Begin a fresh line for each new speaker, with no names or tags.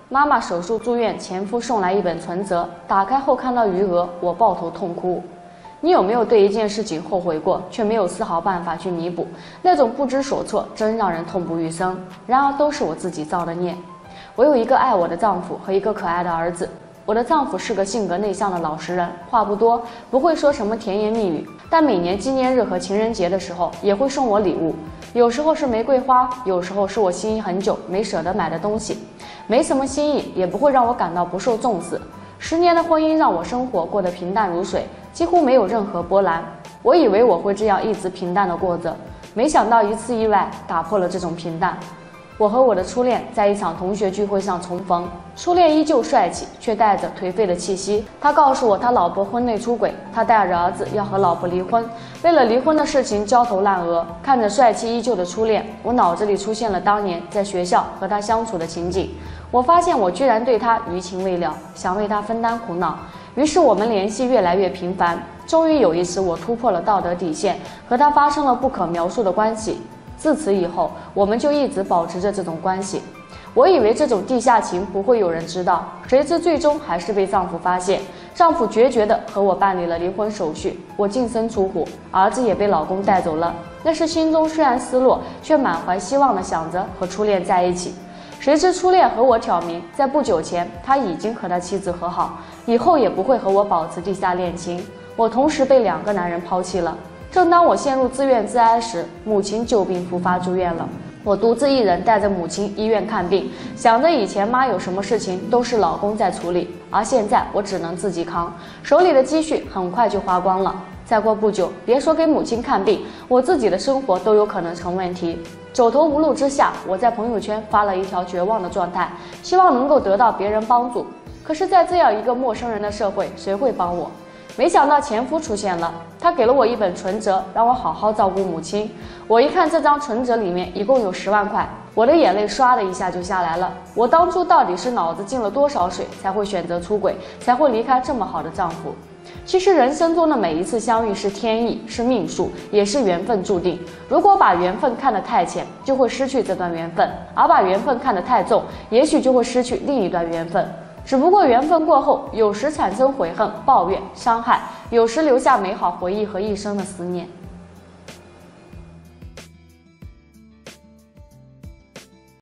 妈妈手术住院，前夫送来一本存折，打开后看到余额，我抱头痛哭。你有没有对一件事情后悔过，却没有丝毫办法去弥补？那种不知所措，真让人痛不欲生。然而都是我自己造的孽。我有一个爱我的丈夫和一个可爱的儿子。我的丈夫是个性格内向的老实人，话不多，不会说什么甜言蜜语，但每年纪念日和情人节的时候也会送我礼物，有时候是玫瑰花，有时候是我心仪很久没舍得买的东西，没什么新意，也不会让我感到不受重视。10年的婚姻让我生活过得平淡如水，几乎没有任何波澜。我以为我会这样一直平淡的过着，没想到一次意外打破了这种平淡。我和我的初恋在一场同学聚会上重逢，初恋依旧帅气，却带着颓废的气息。他告诉我他老婆婚内出轨，他带着儿子要和老婆离婚，为了离婚的事情焦头烂额。看着帅气依旧的初恋，我脑子里出现了当年在学校和他相处的情景。我发现我居然对他余情未了，想为他分担苦恼，于是我们联系越来越频繁。终于有一次，我突破了道德底线，和他发生了不可描述的关系。自此以后，我们就一直保持着这种关系。我以为这种地下情不会有人知道，谁知最终还是被丈夫发现。丈夫决绝地和我办理了离婚手续，我净身出户，儿子也被老公带走了。那时心中虽然失落，却满怀希望地想着和初恋在一起。谁知初恋和我挑明，在不久前他已经和他妻子和好，以后也不会和我保持地下恋情。我同时被2个男人抛弃了。正当我陷入自怨自哀时，母亲旧病复发住院了。我独自一人带着母亲医院看病，想着以前妈有什么事情都是老公在处理，而现在我只能自己扛，手里的积蓄很快就花光了。再过不久，别说给母亲看病，我自己的生活都有可能成问题。走投无路之下，我在朋友圈发了一条绝望的状态，希望能够得到别人帮助。可是在这样一个陌生人的社会，谁会帮我？没想到前夫出现了，他给了我一本存折，让我好好照顾母亲。我一看这张存折里面一共有10万块，我的眼泪唰的一下就下来了。我当初到底是脑子进了多少水，才会选择出轨，才会离开这么好的丈夫？其实人生中的每一次相遇是天意，是命数，也是缘分注定。如果把缘分看得太浅，就会失去这段缘分；而把缘分看得太重，也许就会失去另一段缘分。只不过缘分过后，有时产生悔恨、抱怨、伤害，有时留下美好回忆和一生的思念。